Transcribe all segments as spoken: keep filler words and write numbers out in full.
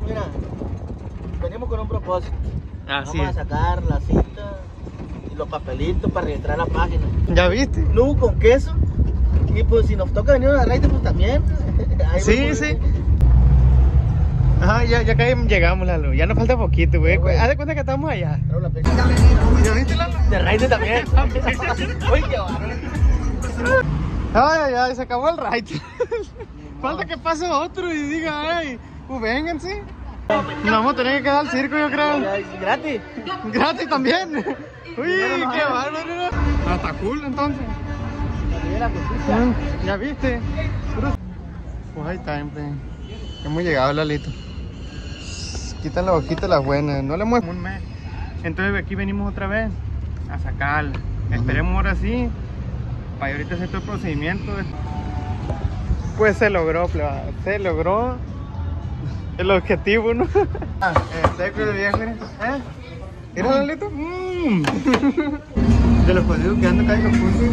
mira, venimos con un propósito. Así Vamos es. a sacar la cita y los papelitos para registrar la página. ¿Ya viste? Nugo con queso. Y pues si nos toca venir a la raíz, pues también. Ahí Sí, vamos. sí. Ajá, ya, ya casi llegamos, Lalo. Ya nos falta poquito, güey. Sí, güey. Haz de cuenta que estamos allá. Traigo la pecha. ¿Ya viste, Lalo? De raíz también. Uy, qué bárbaro. Ay, ay, ay, se acabó el ride. Falta que pase otro y diga, ay, pues vénganse. Nos vamos a tener que quedar al circo, yo creo. Ya, gratis. Gratis también. Uy, qué bárbaro. Hasta cool, entonces. La justicia. Mm, ¿Ya viste? Pues ahí está, hombre. Hemos llegado, Lalito. Quita la hojita las buenas. No le muevo un mes. Entonces aquí venimos otra vez a sacarla. Esperemos ahora sí. Para ahorita hacer todo el procedimiento. Pues se logró, pleba. Se logró el objetivo, ¿no? Ah, El seco el viejo, ¿eh? Mira, Lalito. Mm. De los jodidos que ando cayendo puntos.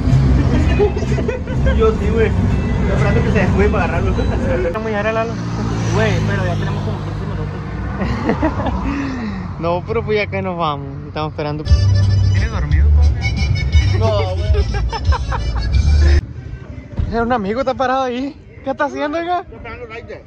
yo sí, güey. Estoy esperando que se descuide para agarrarlo. Vamos a llegar a Lalo. Güey, pero ya tenemos como quince minutos. No, pero pues ya que nos vamos. Estamos esperando. ¿Tienes dormido, compa? No, güey. Era un amigo, está parado ahí. ¿Qué está haciendo, oiga? Estoy esperando el like.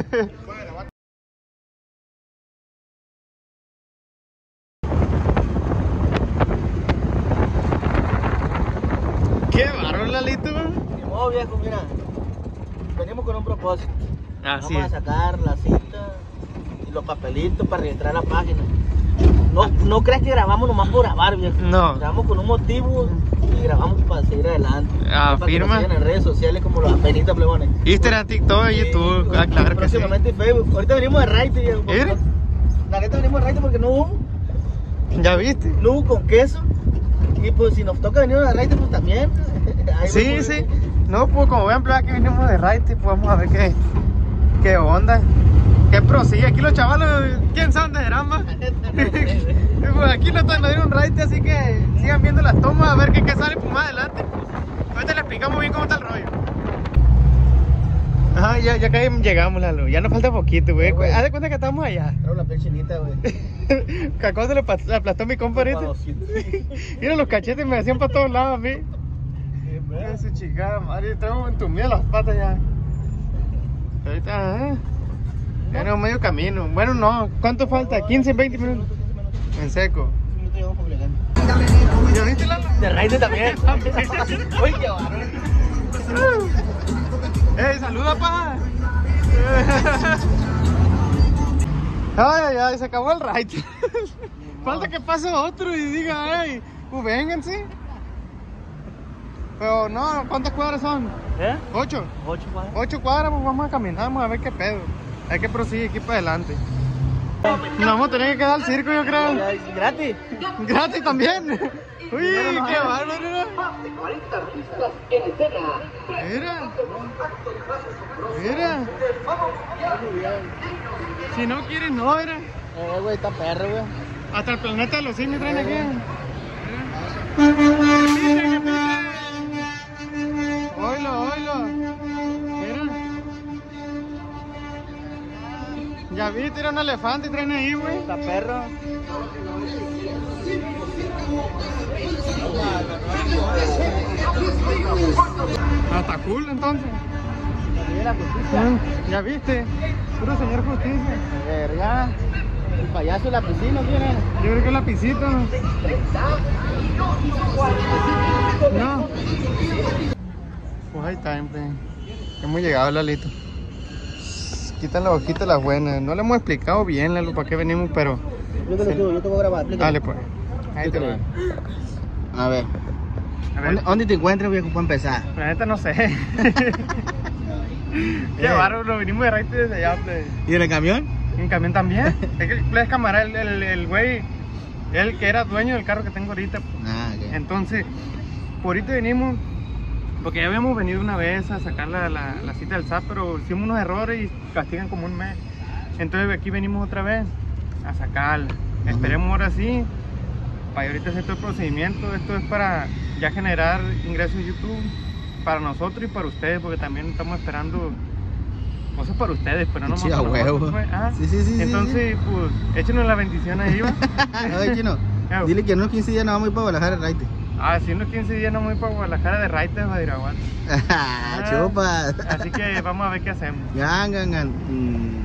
Qué bárbaro, Lalito. No, viejo, mira. Venimos con un propósito. Así Vamos es. a sacar la cita y los papelitos para registrar la página. No, no creas que grabamos nomás por grabar, viejo. No. Grabamos con un motivo y grabamos para seguir adelante. Ah, para que firma. nos sigan en redes sociales como los apenitas plebones. Instagram, TikTok, YouTube. Ah, claro que sí. Próximamente Facebook. Ahorita venimos de raite, viejo. porque ¿Mira? no- La neta venimos de raite porque no hubo. ¿Ya viste? Nugo con queso. Y pues si nos toca venir a la raite, pues también. Ahí Sí, vamos. sí. No, pues como vean, plebe, aquí venimos de Raite, pues vamos a ver qué, qué onda. ¿Qué prosigue? Aquí los chavalos, ¿quién sabe dónde serán más? Pues aquí nos nos dieron un Raite, así que sigan viendo las tomas a ver qué, qué sale pues más adelante. Ahorita les explicamos bien cómo está el rollo. Ajá, ya, ya casi llegamos, Lalo. Ya nos falta poquito, güey. Sí, güey. Haz de cuenta que estamos allá. Traigo la piel chinita, güey. Cacao se le pas- le aplastó mi compa ahorita. Mira los cachetes, me hacían para todos lados a mí. Mira su chingada madre, traigo entumidas las patas ya. Ahorita, ¿eh? Ya no medio camino. Bueno, no. ¿Cuánto falta? ¿quince, veinte minutos? En seco. ¿Ya viste, Lalo? De raíz también. Uy, qué bárbaro. ¡Ey, saluda, pa! Ay, ay, ay, se acabó el ride. Falta que pase otro y diga, ey, pues vénganse. Pero no, ¿cuántas cuadras son? ¿Eh? ¿Ocho? Ocho cuadras. Ocho cuadras, pues vamos a caminar, vamos a ver qué pedo. Hay que proseguir aquí para adelante. Nos vamos a tener que quedar al circo, yo creo. Ya, gratis. Gratis también. Uy, qué bárbaro. Mira. Mira. Si no quieres, no, mira. Eh, güey, está perro, güey. Hasta el planeta de los simios traen aquí. Mira. Oilo, oilo. Mira. Ya vi, tira un elefante y traen ahí, güey. Está perro. Hasta cool, entonces. La justicia. Mm, ¿Ya viste? Puro señor justicia. Verga. El payaso de la piscina, ¿quién Yo creo que es lapicito, ¿no? No. Pues ahí está, hombre. Hemos llegado, Lalito. Quitan la hojita las buenas. No le hemos explicado bien, Lalo, para qué venimos, pero... Yo te lo subo, yo te voy a grabar. Explícame. Dale, pues. Ahí te va. A ver. A ver, ¿Dónde, dónde te encuentras, viejo, para empezar? la neta no sé. Qué bárbaro, vinimos de Raite desde allá, pues. ¿Y en el camión? En camión también. Es que es camarada, el, el, el güey, él que era dueño del carro que tengo ahorita. Ah, ok. Entonces, por ahorita venimos, porque ya habíamos venido una vez a sacar la, la, la cita del S A P, pero hicimos unos errores y castigan como un mes. Entonces aquí venimos otra vez a sacarla. Ajá. Esperemos ahora sí, para ahorita hacer todo el procedimiento. Esto es para ya generar ingresos en YouTube para nosotros y para ustedes, porque también estamos esperando cosas para ustedes, pero no Sí, más a para huevo. nosotros, pues. Ah, Sí, sí, sí, sí, entonces, pues, échenos la bendición ahí, va. Oye, Chino, Ew. dile que en unos quince días nos vamos a ir para Guadalajara, Raite. Ah, si unos quince días no me voy para Guadalajara de Raite de Badiraguato. Chupa. Así que vamos a ver qué hacemos. Gan, gan, gan. Mm.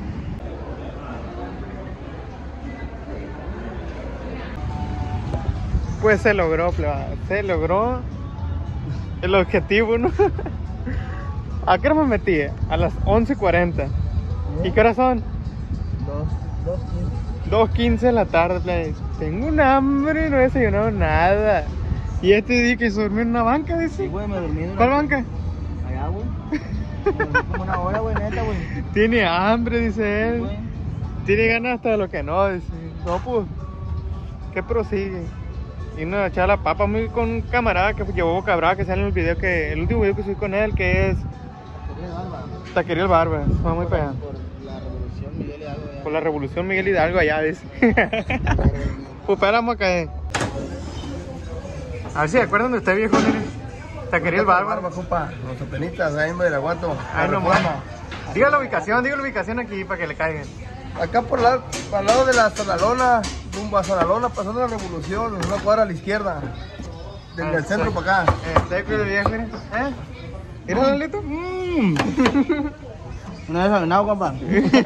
Pues se logró, plebada. Se logró el objetivo, ¿no? ¿A qué hora me metí? A las once cuarenta. ¿Y qué hora son? Dos, dos, quince. dos quince de la tarde, plebada. Tengo un hambre y no he desayunado nada. Y este día que se durmió en una banca, dice. Sí, güey, me dormí. durante- ¿Cuál banca? Allá, güey. Me dormí como una hora, güey, neta, güey. Tiene hambre, dice Sí, él. güey. Tiene ganas hasta de lo que no, dice. No, pues, ¿qué prosigue? Y nos echaba la papa muy con un camarada que llevó Boca Brava, que sale en el video que, el último video que subí con él, que es Taquería el Barba. Va muy pegado. Por la revolución, Miguel Hidalgo. allá. Por la revolución Miguel Hidalgo allá, dice. Pues esperamos a caer. A ver si se acuerdan de usted, viejo, mire. Taquería el Barba. compa. Los apenitas, ahí en Badiraguato. Ay, no más. Diga la ubicación, diga la ubicación aquí para que le caigan. Acá por la, para el lado de la Sonalona, rumbo a Sonalona, pasando la Revolución, una cuadra a la izquierda. Del, del centro para acá. Eh, seco el viejo, mire. ¿Eh? ¿Mira, Lalito? Mmm. ¿No has desayunado, compa?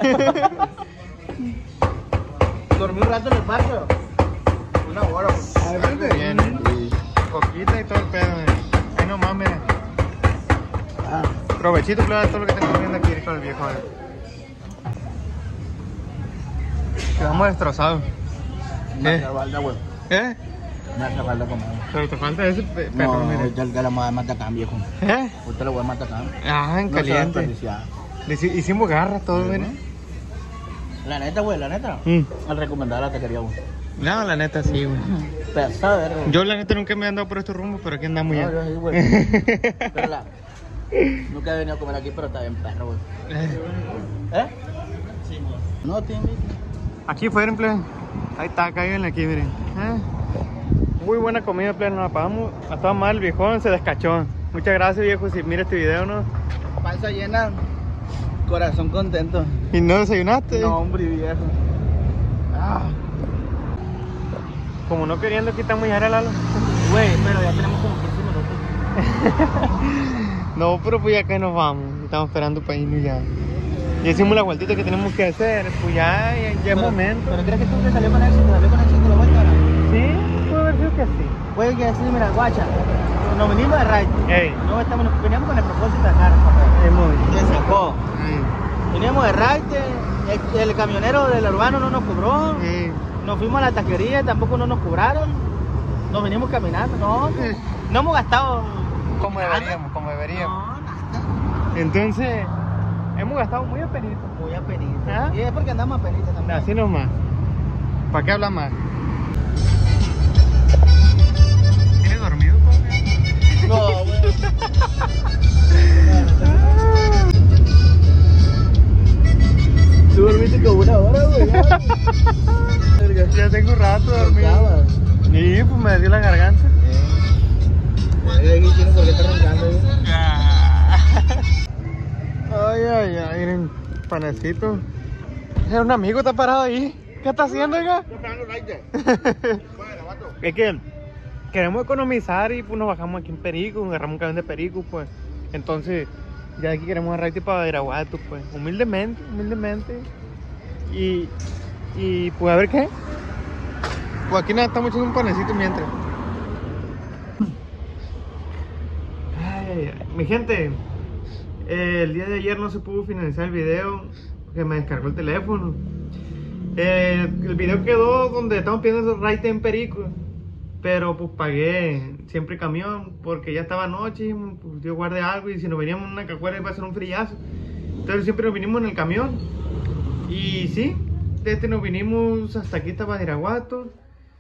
Dormí un rato en el parque. Una hora, pues. Bien, ¿eh? Coquita y todo el pedo, mire. Ahí nomás, mira. Ah, Provechito, claro, todo lo que estamos viendo aquí con el viejo. Mire. Quedamos destrozados. me ¿Qué? hace falta, güey. ¿Eh? Me hace falta comer. Pero te falta ese pe- perro, No, mire. ahorita el que la voy a matar acá, viejo. ¿Eh? Ahorita lo voy a matar acá. Ah, en No se va a caliente. desperdiciar. Le hici- hicimos garras todo, Sí, mire. La neta, güey, la neta. Mm. Al recomendar la taquería, güey. No, la neta sí, güey. Pesada, verga. Yo la neta nunca me he andado por estos rumbos, pero aquí andamos No, ya. yo sí, güey. Pero la... Nunca he venido a comer aquí, pero está bien perro, güey. ¿Eh? Sí, güey. No, tiene... Aquí fueron, plebe. Ahí está, cáiganle aquí, miren. ¿Eh? Muy buena comida, plebe. Nos la pagamos. Estaba mal, el viejón se descachó. Muchas gracias, viejo, si mira este video, ¿no? Panza llena, corazón contento. ¿Y no desayunaste? No, hombre, viejo. Ah. Como no queriendo quitar muy área, Lalo. Güey, pero ya tenemos como quince minutos. No, pero pues ya que nos vamos. Estamos esperando para irnos ya. Ya hicimos la vueltita que tenemos que hacer. Pues ya, ya, ya es Pero- momento. ¿Pero crees que tú te salió con éxito? ¿Te salió con éxito la vuelta? ¿No? Sí, puede haber sido que sí. Puede que así, mira, guacha. Nos venimos de raid. Ey. No, estamos, veníamos con el propósito de acá, papá. Es muy. Se sacó. Mm. Veníamos de raid, el, el camionero del urbano no nos cobró. Sí. Nos fuimos a la taquería, tampoco no nos cobraron. Nos venimos caminando, no. No hemos gastado. Como nada. deberíamos, como deberíamos. No, nada. Entonces, hemos gastado muy apenito. Muy apenita. ¿Ah? Y es porque andamos apenita también. Así nomás. ¿Para qué hablar más? ¿Tienes dormido, pobre? No, güey. Tú dormiste como una hora, güey. Ya tengo un rato dormido. Y pues me dio la garganta. ¿Por qué está roncando, güey? Ay, ay, ay, miren, panecito. Es un amigo, está parado ahí. ¿Qué está haciendo, oiga? Es que queremos economizar y pues nos bajamos aquí en Perico, agarramos un camión de Perico, pues. Entonces, ya aquí queremos agarrar tipo para Badiraguato, pues. Humildemente, humildemente. Y, y pues a ver qué. Pues aquí nada, estamos echando un panecito mientras. Ay, ay, mi gente, eh, el día de ayer no se pudo finalizar el video porque me descargó el teléfono. Eh, el video quedó donde estamos pidiendo el ride en Perico, pero pues pagué siempre camión porque ya estaba noche, pues yo guardé algo y si nos veníamos en una cajuela iba a ser un frillazo. Entonces siempre nos vinimos en el camión y sí, desde nos vinimos hasta aquí, hasta Badiraguato,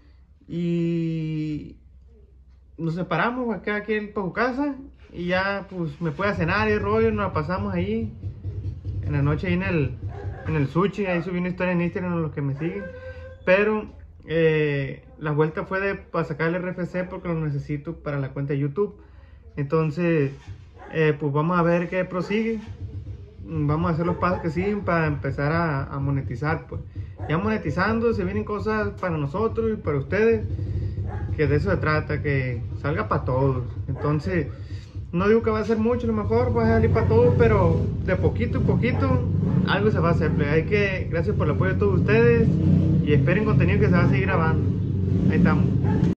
y nos separamos acá aquí en su casa y ya pues me fui a cenar y rollo, nos la pasamos ahí en la noche ahí en el, en el sushi. Ahí subí una historia en Instagram a los que me siguen, pero eh, la vuelta fue de para sacar el R F C porque lo necesito para la cuenta de YouTube. Entonces eh, pues vamos a ver qué prosigue. vamos a hacer los pasos que siguen para empezar a, a monetizar, pues. Ya monetizando se vienen cosas para nosotros y para ustedes, que de eso se trata, que salga para todos. Entonces, no digo que va a ser mucho, a lo mejor va a salir para todos, pero de poquito en poquito algo se va a hacer. Pues. Hay que, gracias por el apoyo de todos ustedes y esperen contenido que se va a seguir grabando. Ahí estamos.